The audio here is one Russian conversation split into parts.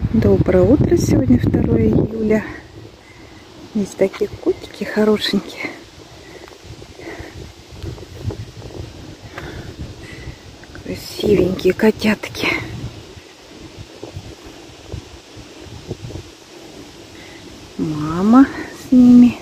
Доброе утро, сегодня 2 июля. Здесь такие котики хорошенькие. Красивенькие котятки. Мама с ними.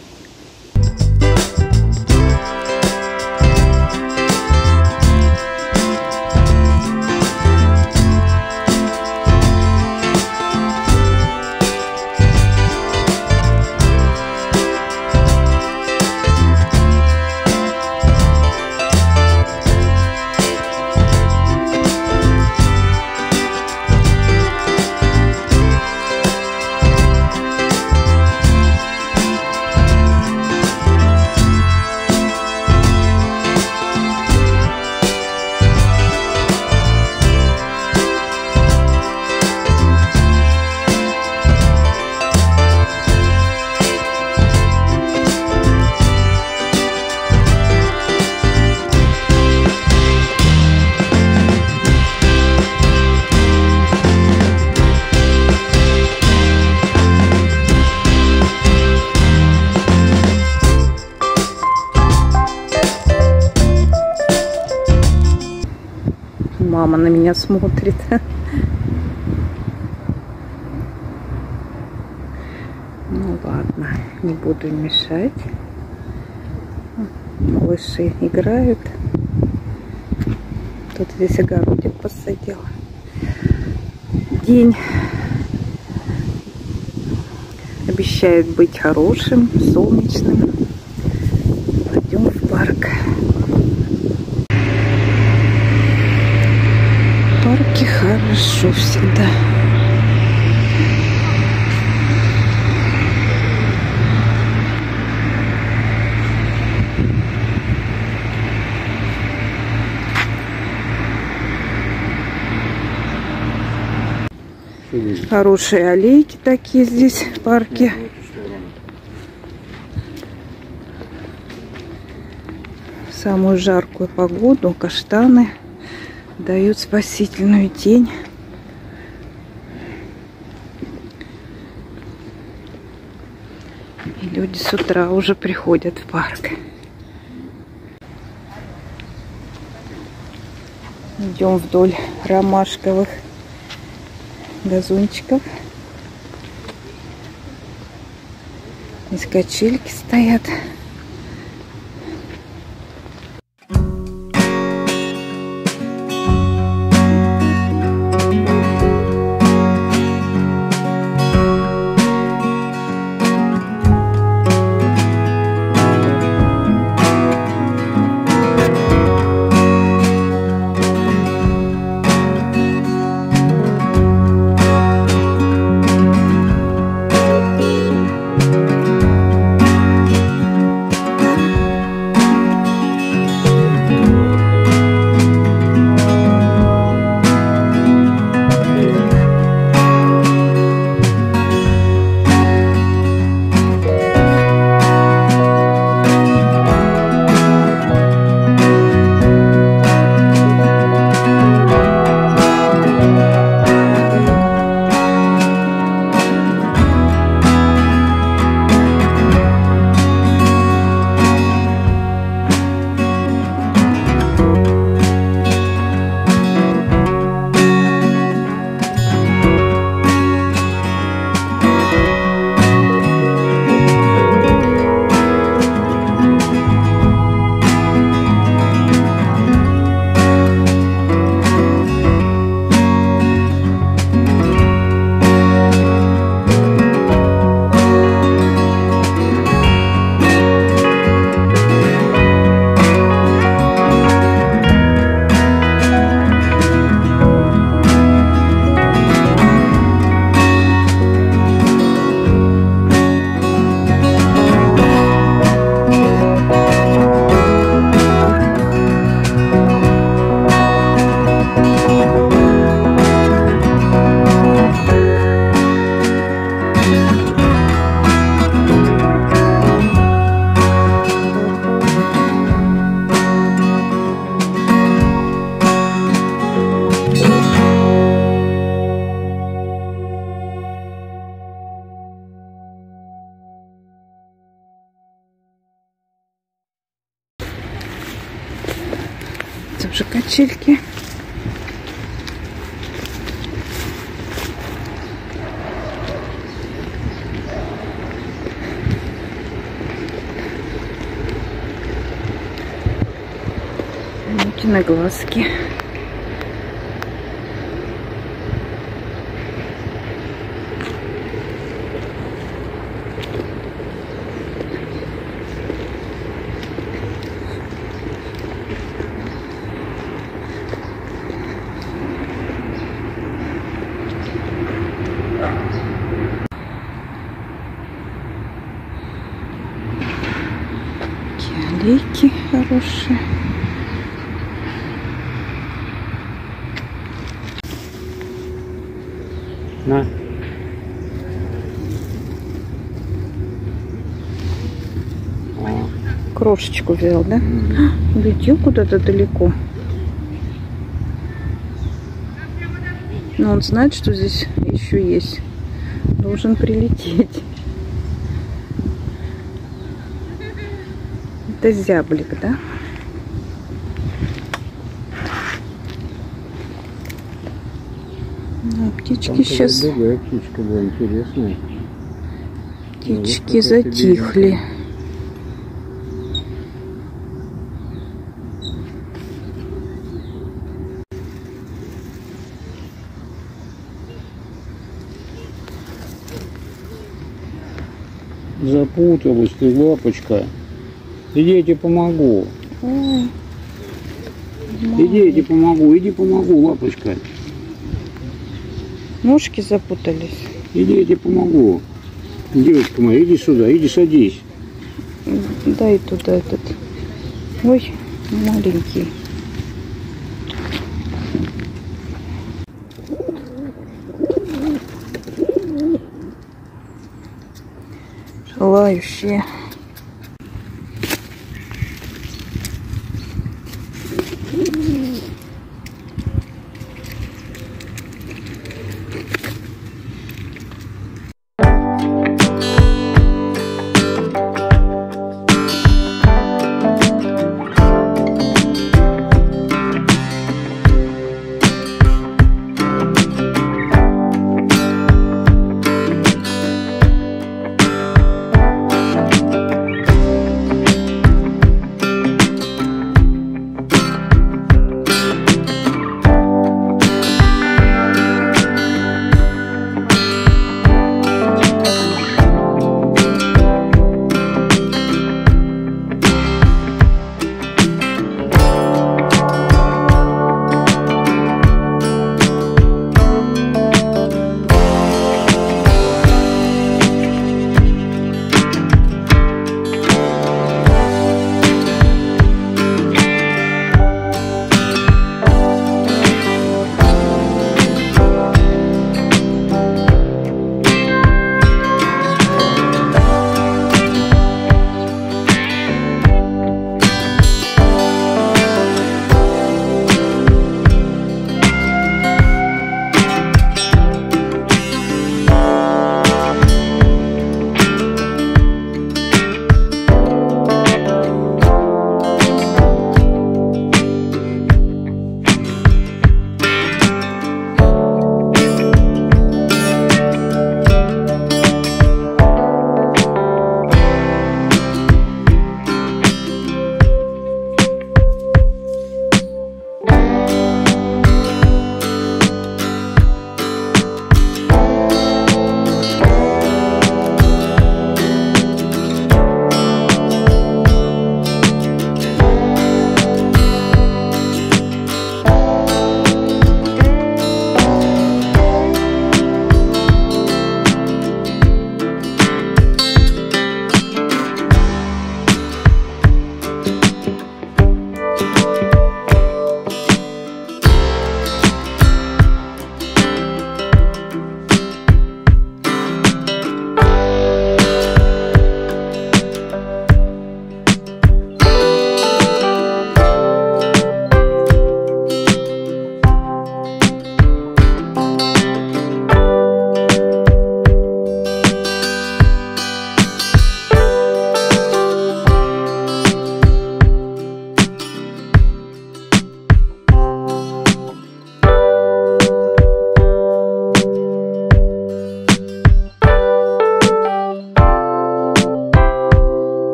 Мама на меня смотрит. Ну ладно, не буду им мешать. Малыши играют. Тут здесь огородик посадила. День обещает быть хорошим, солнечным. Пойдем в парк. В парке хорошо всегда. Хорошие аллейки такие здесь в парке. В самую жаркую погоду каштаны дают спасительную тень. И люди с утра уже приходят в парк. Идем вдоль ромашковых газончиков. Здесь качельки стоят. тоже качельки. На глазки. Аллейки хорошие. На. Крошечку взял, да? Летел куда-то далеко. Но он знает, что здесь еще есть. Должен прилететь. Это зяблик, да? Ну, птички там сейчас... другая птичка была интересная. Птички затихли. Запуталась ты, лапочка. Иди, я тебе помогу. Ой, Иди, я тебе помогу. Иди, помогу, лапочка. ножки запутались. Иди, я тебе помогу. Девочка моя, иди сюда, иди садись. Дай туда этот. Ой, маленький. Лающие.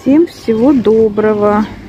Всем всего доброго.